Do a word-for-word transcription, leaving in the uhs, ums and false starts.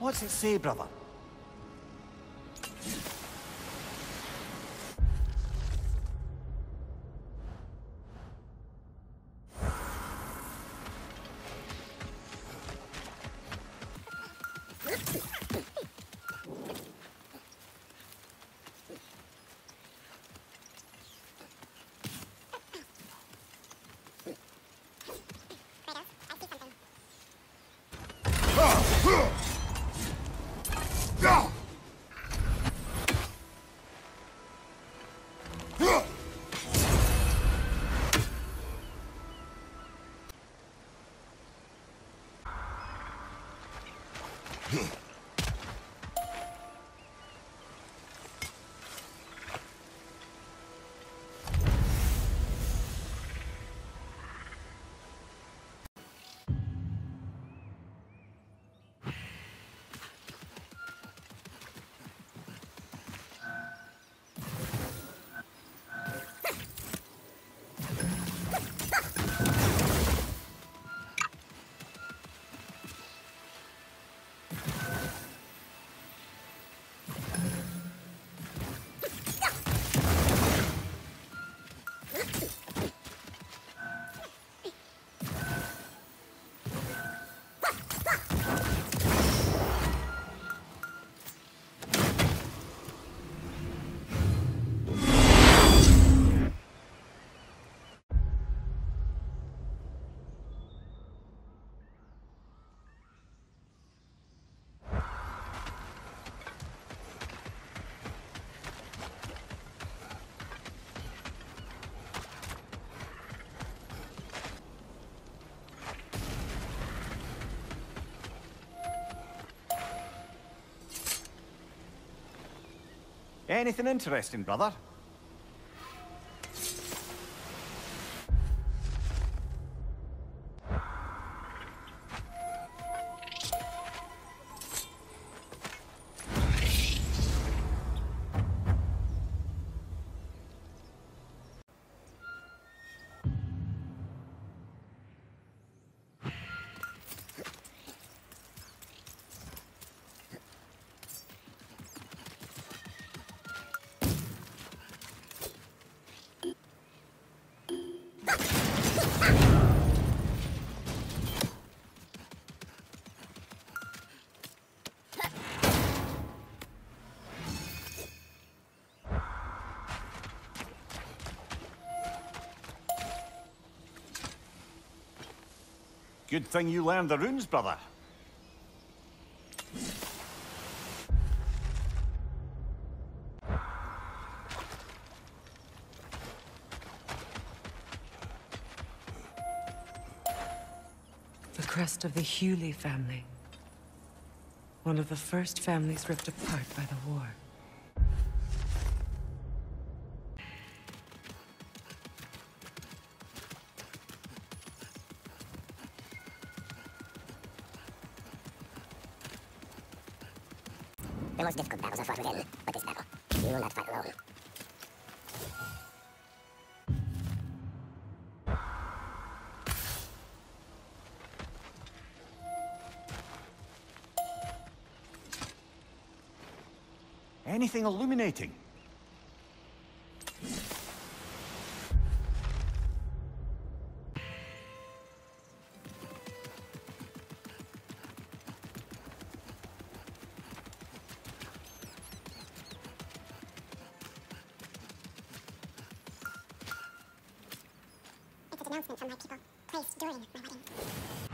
What's it say, brother? Anything interesting, brother? Good thing you learned the runes, brother. The crest of the Hewley family. One of the first families ripped apart by the war. The most difficult battles are fought within, but this battle, you will not fight alone. Anything illuminating? It's an announcement from my people, placed during my wedding.